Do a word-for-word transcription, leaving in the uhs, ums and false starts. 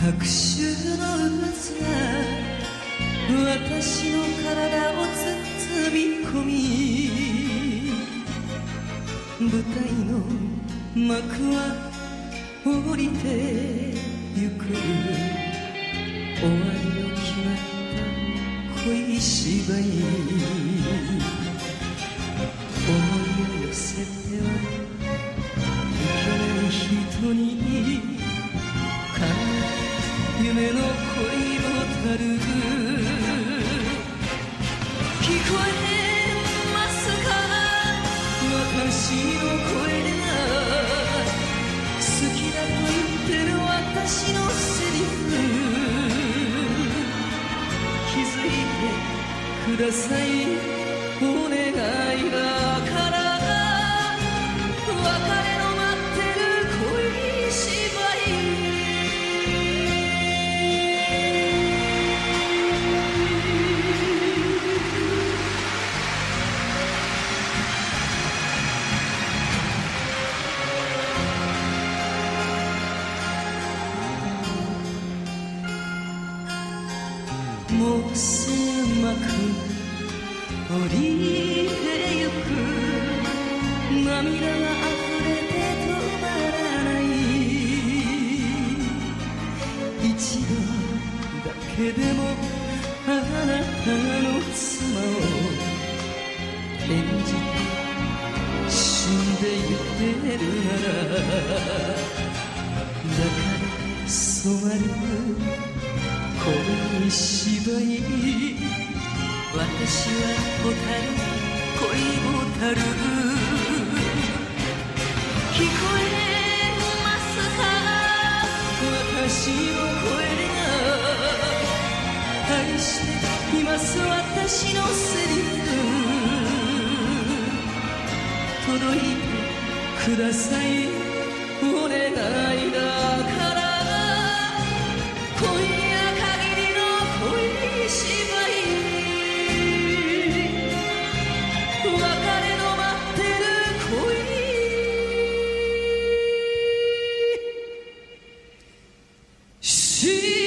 拍手の渦が私の体を包み込み、舞台の幕は降りてゆく。終わりの決まった恋芝居、思いを寄せてはいけない人に夢の恋ボタル、聞こえますか、私の声が好きだと言ってる私のセリフ、気づいてください、お願いだから、別れの待ってる恋芝居。もう狭く降りてゆく、涙が溢れて止まらない、一度だけでもあなたの妻を演じて死んでゆけるなら、だから染まる恋芝居、私はホタル、恋ボタル、聞こえますか、私の声が愛しています私のセリフ、届いてください、お願いだから、今夜芝居、別れの待ってる恋芝居。